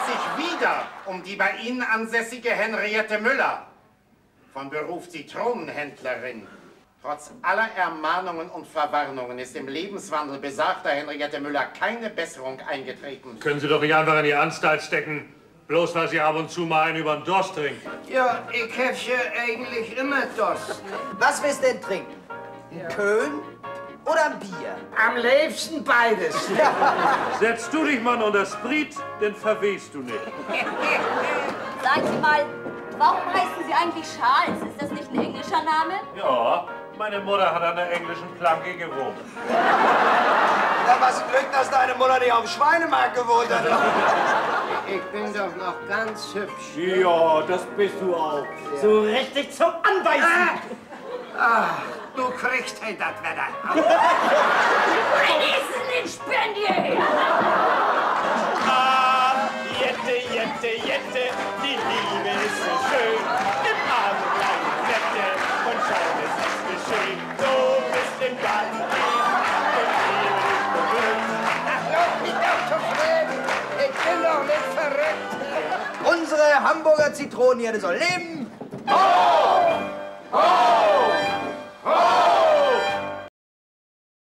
sich wieder um die bei Ihnen ansässige Henriette Müller, von Beruf Zitronenhändlerin. Trotz aller Ermahnungen und Verwarnungen ist im Lebenswandel besagter Henriette Müller keine Besserung eingetreten. Können Sie doch nicht einfach in die Anstalt stecken, bloß weil Sie ab und zu mal einen über den Durst trinken. Ja, ich hab ja eigentlich immer Durst. Was willst du denn trinken? Ein Köln oder ein Bier? Am liebsten beides. Setzt du dich mal unter Sprit, dann verwehst du nicht. Sagen Sie mal, warum heißen Sie eigentlich Charles? Ist das nicht ein englischer Name? Ja, meine Mutter hat an der englischen Planke gewohnt. Ja, was Glück, dass deine Mutter nicht auf dem Schweinemarkt gewohnt hat. Ich bin doch noch ganz hübsch. Ja, das bist du auch. So richtig zum Anbeißen. Du kriegst halt das Wetter. Mein Esel Ah, Jette, die Liebe ist so schön. Im Arm kleine Nette und schau, es ist geschehen. Du bist im Garten und Liebe ist berühmt. Ach, lass mich doch zufrieden. Ich bin doch nicht verrückt. Unsere Hamburger Zitronenherde soll leben. Ho!